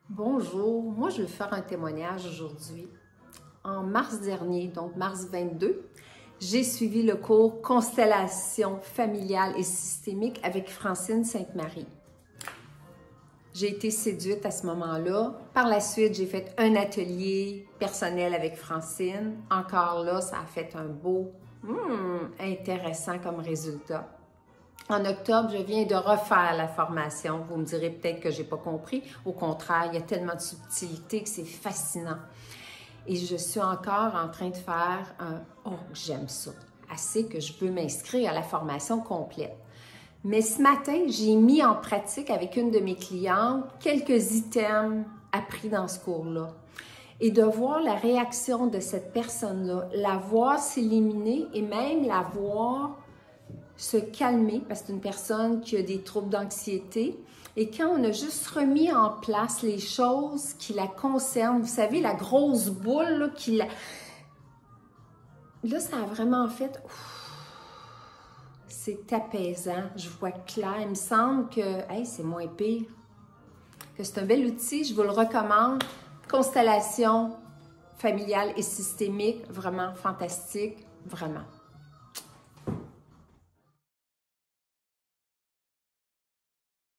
Bonjour, moi je vais faire un témoignage aujourd'hui. En mars dernier, donc mars 22, j'ai suivi le cours Constellation familiale et systémique avec Francine Sainte-Marie. J'ai été séduite à ce moment-là. Par la suite, j'ai fait un atelier personnel avec Francine. Encore là, ça a fait un beau, intéressant comme résultat. En octobre, je viens de refaire la formation. Vous me direz peut-être que je n'ai pas compris. Au contraire, il y a tellement de subtilité que c'est fascinant. Et je suis encore en train de faire un « Oh, j'aime ça ». Assez que je veux m'inscrire à la formation complète. Mais ce matin, j'ai mis en pratique avec une de mes clientes quelques items appris dans ce cours-là. Et de voir la réaction de cette personne-là, la voir s'éliminer et même la voir se calmer, parce que c'est une personne qui a des troubles d'anxiété. Et quand on a juste remis en place les choses qui la concernent, vous savez, la grosse boule là, qui la... Là, ça a vraiment fait... C'est apaisant, je vois clair. Il me semble que hey, c'est moins pire, que c'est un bel outil, je vous le recommande. Constellation familiale et systémique, vraiment fantastique, vraiment.